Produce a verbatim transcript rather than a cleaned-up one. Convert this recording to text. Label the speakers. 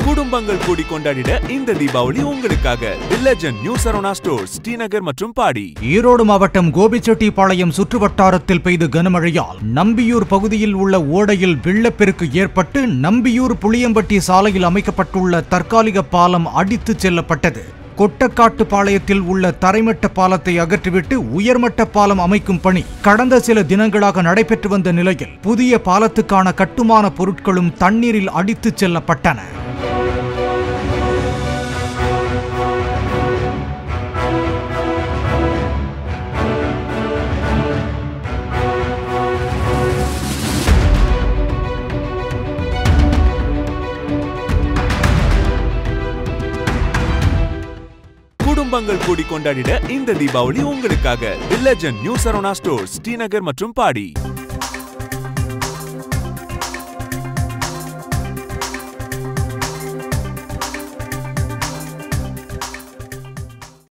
Speaker 1: குடும்பங்கள் கூடி கொண்டாடிட இந்த தீபாவளி உங்களுக்காக the legend new Saravana stores Srinagar மற்றும் பாடி.
Speaker 2: ஈரோடு மாவட்டம் கோபிச்செட்டிப்பாளையம் சுற்றுவட்டாரத்தில் பெய்த கனமழையால் நம்பியூர் பகுதியில் உள்ள ஓடையில் வெள்ளப்பெருக்கு ஏற்பட்டு நம்பியூர் புளியம்பட்டி சாலையில் அமைக்கப்பட்டுள்ள தற்காலிக பாலம் அடித்துச் செல்லப்பட்டது. கொட்டக்காட்டுப்பாளையத்தில் உள்ள தரைமட்ட பாலத்தை அகற்றிவிட்டு உயர்மட்ட பாலம் அமைக்கும் பணி கடந்த சில தினங்களாக நடைபெற்று வந்த நிலையில் புதிய பாலத்துக்கான கட்டுமான பொருட்களும் தண்ணீரில் அடித்துச் செல்லப்பட்டன.
Speaker 1: குடும்பங்கள் கூடி கொண்டாடிட இந்த தீபாவளி உங்களுக்காக the legend new Saravana stores Srinagar மற்றும் பாடி.